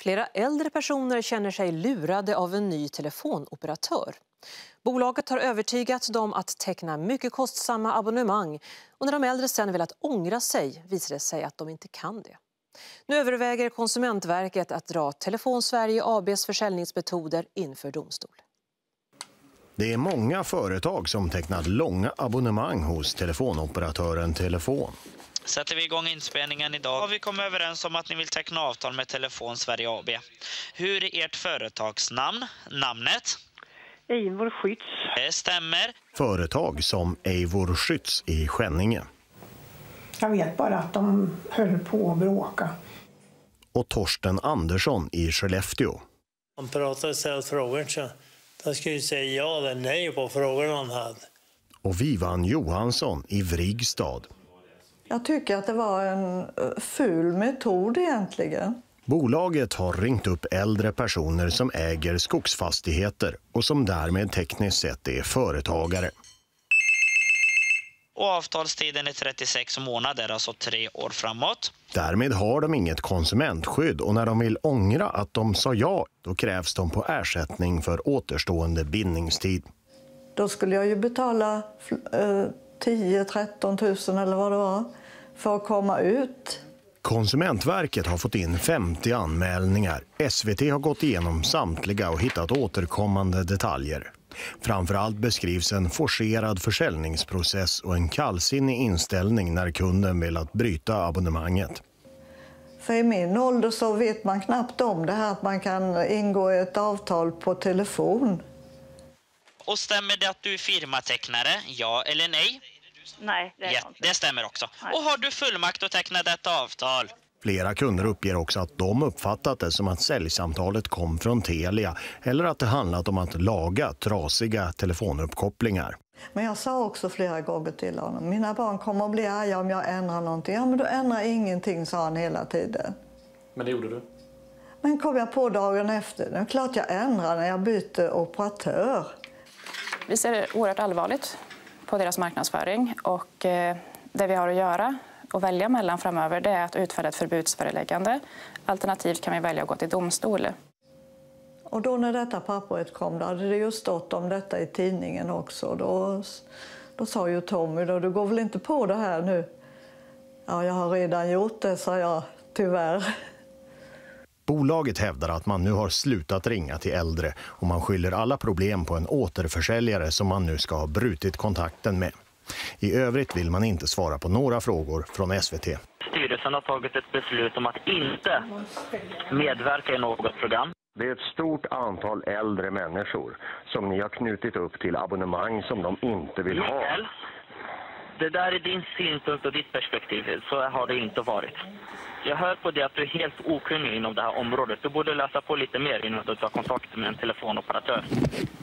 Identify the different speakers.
Speaker 1: Flera äldre personer känner sig lurade av en ny telefonoperatör. Bolaget har övertygat dem att teckna mycket kostsamma abonnemang och när de äldre sen velat ångra sig visar det sig att de inte kan det. Nu överväger Konsumentverket att dra Telefon Sverige AB:s försäljningsmetoder inför domstol.
Speaker 2: Det är många företag som tecknat långa abonnemang hos telefonoperatören Telefon.
Speaker 3: Sätter vi igång inspelningen idag har vi kommit överens om att ni vill teckna avtal med Telefon Sverige AB. Hur är ert företagsnamn? Namnet?
Speaker 4: Eivor Skytts.
Speaker 3: Det stämmer.
Speaker 2: Företag som Eivor Skytts i Skänninge.
Speaker 5: Jag vet bara att de höll på att bråka.
Speaker 2: Och Torsten Andersson i Skellefteå.
Speaker 6: Han pratade och ställde frågor så jag skulle säga ja eller nej på frågorna han hade.
Speaker 2: Och Vivan Johansson i Vrigstad.
Speaker 7: Jag tycker att det var en ful metod egentligen.
Speaker 2: Bolaget har ringt upp äldre personer som äger skogsfastigheter och som därmed tekniskt sett är företagare.
Speaker 3: Och avtalstiden är 36 månader, alltså 3 år framåt.
Speaker 2: Därmed har de inget konsumentskydd och när de vill ångra att de sa ja, då krävs de på ersättning för återstående bindningstid.
Speaker 7: Då skulle jag ju betala 10-13 000 eller vad det var för att komma ut.
Speaker 2: Konsumentverket har fått in 50 anmälningar. SVT har gått igenom samtliga och hittat återkommande detaljer. Framförallt beskrivs en forcerad försäljningsprocess och en kallsinnig inställning när kunden vill att bryta abonnemanget.
Speaker 7: För i min ålder så vet man knappt om det här att man kan ingå ett avtal på telefon.
Speaker 3: Och stämmer det att du är firmatecknare? Ja eller nej?
Speaker 4: Nej, det är jag inte.
Speaker 3: Det stämmer också.
Speaker 4: Nej.
Speaker 3: Och har du fullmakt att teckna detta avtal?
Speaker 2: Flera kunder uppger också att de uppfattat det som att säljsamtalet kom från Telia eller att det handlat om att laga trasiga telefonuppkopplingar.
Speaker 7: Men jag sa också flera gånger till honom, mina barn kommer att bli arga om jag ändrar någonting. Ja, men du ändrar ingenting, sa han hela tiden.
Speaker 8: Men det gjorde du?
Speaker 7: Men kom jag på dagen efter, det är klart jag ändrar när jag byter operatör.
Speaker 9: Vi ser oerhört allvarligt på deras marknadsföring och det vi har att göra och välja mellan framöver det är att utfärda ett förbudsföreläggande. Alternativt kan vi välja att gå till domstol.
Speaker 7: Och då när detta pappret kom, då hade det ju stått om detta i tidningen också. Då sa ju Tommy, du går väl inte på det här nu? Ja, jag har redan gjort det, sa jag, tyvärr.
Speaker 2: Bolaget hävdar att man nu har slutat ringa till äldre och man skyller alla problem på en återförsäljare som man nu ska ha brutit kontakten med. I övrigt vill man inte svara på några frågor från SVT.
Speaker 10: Styrelsen har tagit ett beslut om att inte medverka i något program.
Speaker 11: Det är ett stort antal äldre människor som ni har knutit upp till abonnemang som de inte vill ha.
Speaker 10: Mikael, det där är din synpunkt och ditt perspektiv, så har det inte varit. Jag hör på det att du är helt okunnig inom det här området. Du borde läsa på lite mer innan du tar kontakt med en telefonoperatör.